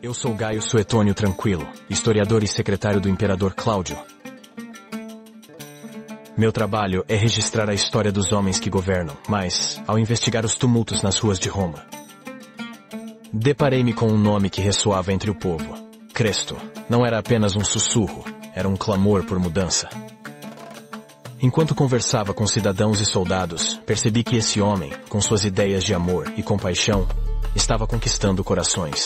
Eu sou Gaio Suetônio Tranquilo, historiador e secretário do imperador Cláudio. Meu trabalho é registrar a história dos homens que governam, mas, ao investigar os tumultos nas ruas de Roma, deparei-me com um nome que ressoava entre o povo. Cresto. Não era apenas um sussurro, era um clamor por mudança. Enquanto conversava com cidadãos e soldados, percebi que esse homem, com suas ideias de amor e compaixão, estava conquistando corações.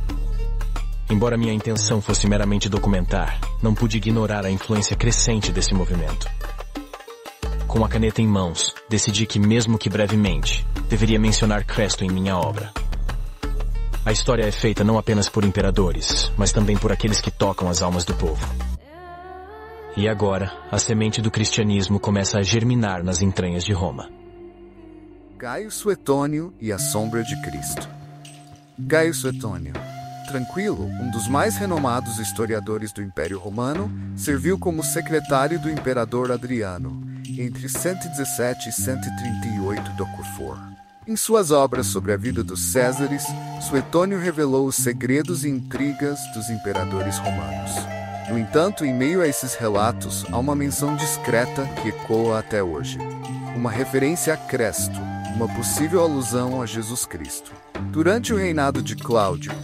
Embora minha intenção fosse meramente documentar, não pude ignorar a influência crescente desse movimento. Com a caneta em mãos, decidi que, mesmo que brevemente, deveria mencionar Cresto em minha obra. A história é feita não apenas por imperadores, mas também por aqueles que tocam as almas do povo. E agora, a semente do cristianismo começa a germinar nas entranhas de Roma. Gaio Suetônio e a sombra de Cristo. Gaio Suetônio Tranquilo, um dos mais renomados historiadores do Império Romano, serviu como secretário do imperador Adriano, entre 117 e 138 d.C. Em suas obras sobre a vida dos Césares, Suetônio revelou os segredos e intrigas dos imperadores romanos. No entanto, em meio a esses relatos, há uma menção discreta que ecoa até hoje. Uma referência a Cresto, uma possível alusão a Jesus Cristo. Durante o reinado de Cláudio,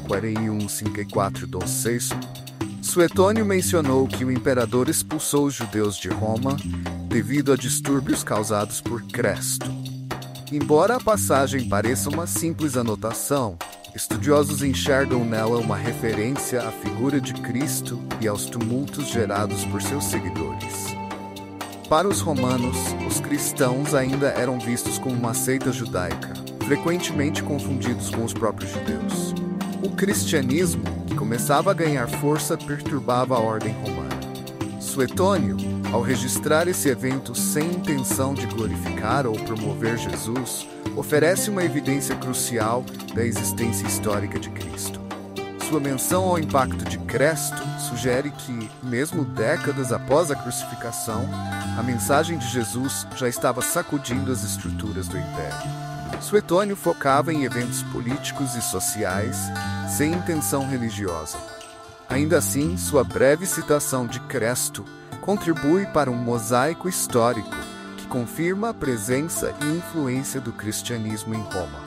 41-54 d.C., Suetônio mencionou que o imperador expulsou os judeus de Roma devido a distúrbios causados por Cresto. Embora a passagem pareça uma simples anotação, estudiosos enxergam nela uma referência à figura de Cristo e aos tumultos gerados por seus seguidores. Para os romanos, os cristãos ainda eram vistos como uma seita judaica, frequentemente confundidos com os próprios judeus. O cristianismo, que começava a ganhar força, perturbava a ordem romana. Suetônio, ao registrar esse evento sem intenção de glorificar ou promover Jesus, oferece uma evidência crucial da existência histórica de Cristo. Sua menção ao impacto de Cresto sugere que, mesmo décadas após a crucificação, a mensagem de Jesus já estava sacudindo as estruturas do império. Suetônio focava em eventos políticos e sociais, sem intenção religiosa. Ainda assim, sua breve citação de Cresto contribui para um mosaico histórico que confirma a presença e influência do cristianismo em Roma.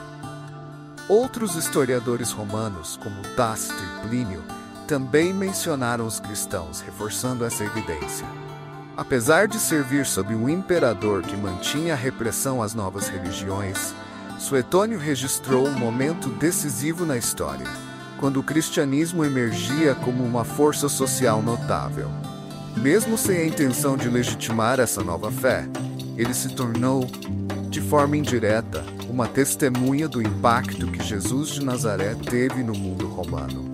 Outros historiadores romanos, como Tácito e Plínio, também mencionaram os cristãos, reforçando essa evidência. Apesar de servir sob um imperador que mantinha a repressão às novas religiões, Suetônio registrou um momento decisivo na história, quando o cristianismo emergia como uma força social notável. Mesmo sem a intenção de legitimar essa nova fé, ele se tornou, de forma indireta, uma testemunha do impacto que Jesus de Nazaré teve no mundo romano.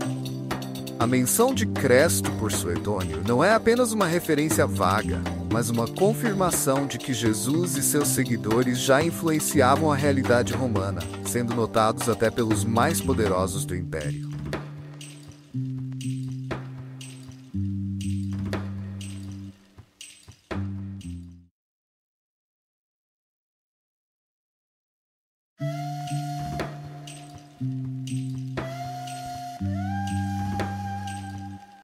A menção de Cresto por Suetônio não é apenas uma referência vaga, mas uma confirmação de que Jesus e seus seguidores já influenciavam a realidade romana, sendo notados até pelos mais poderosos do império.